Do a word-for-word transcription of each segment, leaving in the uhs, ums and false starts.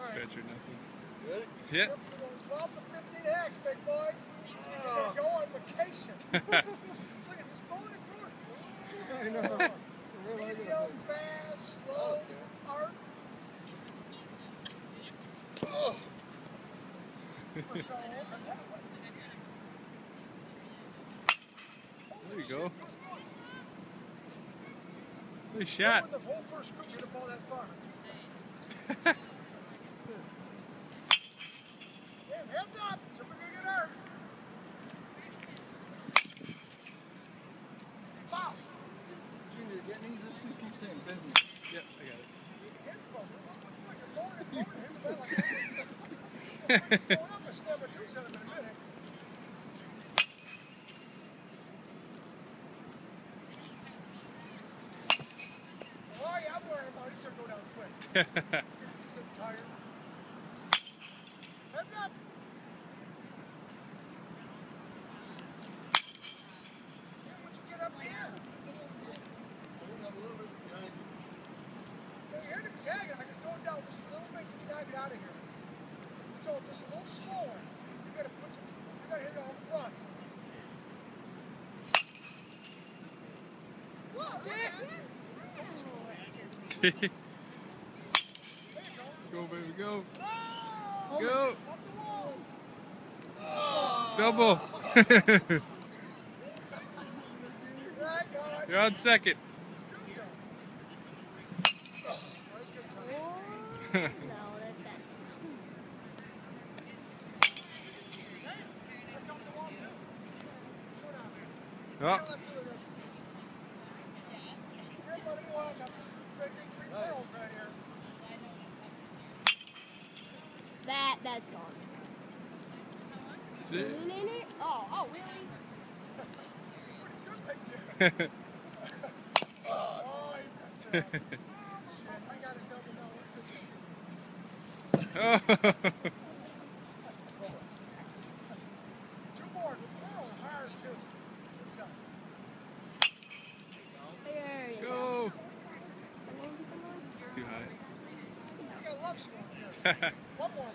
stretch or nothing. Ready? Yeah. twelve to fifteen X, big boy. Oh. Go on vacation. Look at this bone and growth. I know. Medium, fast, slow, art. Oh. There you go. Good shot. The whole first group hit a ball that far. Damn, heads up. Somebody's gonna get hurt. Foul. Junior, getting these. This just keeps saying business. Yep, I got it. It's going up a step or two cents in a minute. Oh yeah, I'm worried about it. He's gonna go down quick. He's getting, he's getting tired. Heads up. Yeah, once you get up here. Hey, you're the tag. I can throw it down just a little bit to get out of here. So just a little slower. You gotta put your, you gotta hit it on the front. There you go. Go, baby, go. Oh, Go. up the wall. Oh. Double. Right, right. You're on second. It's good, though. Oh, he's getting tired. Oh. That, that's gone. That's it. Oh, oh, really? Oh, he messed it up. Shit, I got his double now. What's this? Oh. Two more. We're on higher, too. What's up? There you Go. go. It's too high. I got love squad here. One more.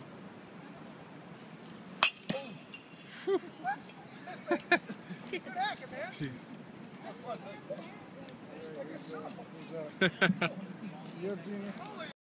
Boom. What? This man. Good hacking, man. Jeez. Like a son. You have Junior? Holy